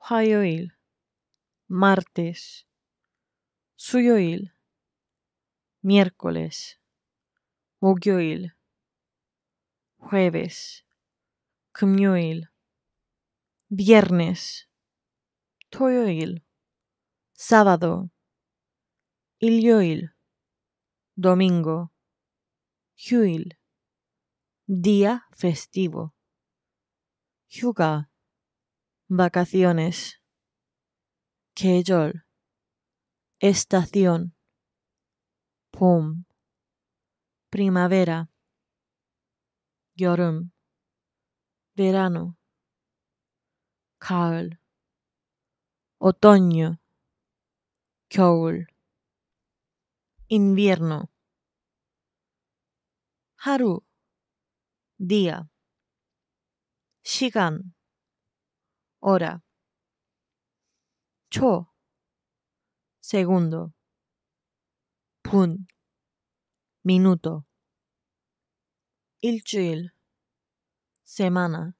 화요일, martes, 수요일, miércoles, 목요일, jueves, 금요일, viernes, 토요일, sábado, 일요일, domingo, 휴일, día festivo, 휴가, vacaciones, 계절, estación, 봄, primavera, 여름, verano, 가을, otoño, 겨울, invierno, 하루, día, 시간, hora, 초, segundo, 분, minuto, 일주일, semana,